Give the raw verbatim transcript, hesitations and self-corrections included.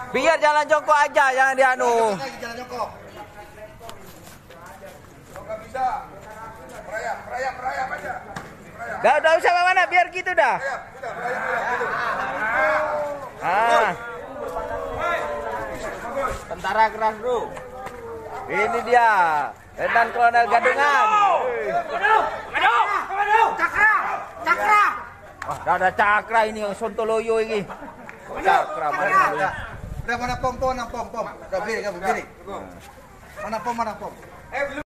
Biar jalan jongkok aja, jangan dianu. Jalan jongkok. Enggak bisa. Merayap, merayap, merayap aja. Dah, dah usah mana, biar gitu dah. Ah. Tentara keras, Bro. Ini dia. Rentan Kolonel Gadungan. Cakra, cakra. Wah, dah ada cakra ini yang Sontoloyo ini. Cakra mana? Udah mana pom pom, mana pom pom. Udah berdiri, berdiri. Mana pom, mana pom.